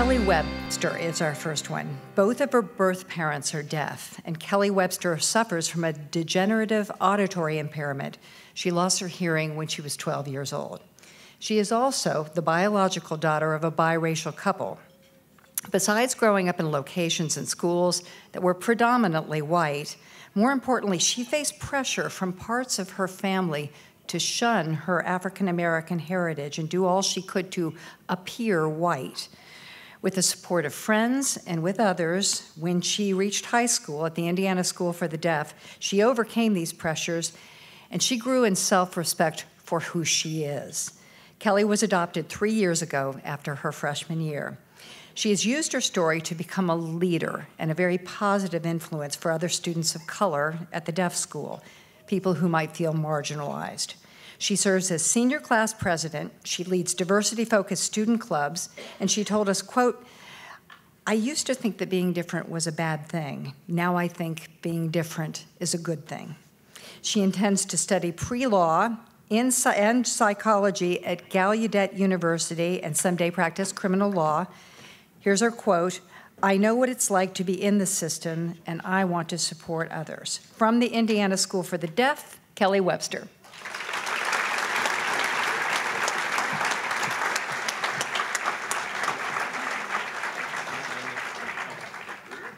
Kelly Webster is our first one. Both of her birth parents are deaf, and Kelly Webster suffers from a degenerative auditory impairment. She lost her hearing when she was 12 years old. She is also the biological daughter of a biracial couple. Besides growing up in locations and schools that were predominantly white, more importantly, she faced pressure from parts of her family to shun her African American heritage and do all she could to appear white. With the support of friends and with others, when she reached high school at the Indiana School for the Deaf, she overcame these pressures and she grew in self-respect for who she is. Kelly was adopted 3 years ago after her freshman year. She has used her story to become a leader and a very positive influence for other students of color at the deaf school, people who might feel marginalized. She serves as senior class president. She leads diversity-focused student clubs, and she told us, quote, "I used to think that being different was a bad thing. Now I think being different is a good thing." She intends to study pre-law and psychology at Gallaudet University and someday practice criminal law. Here's her quote, "I know what it's like to be in the system, and I want to support others." From the Indiana School for the Deaf, Kelly Webster.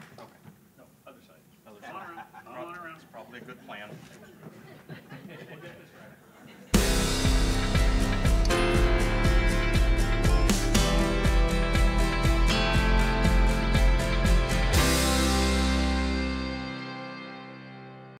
Probably a good plan.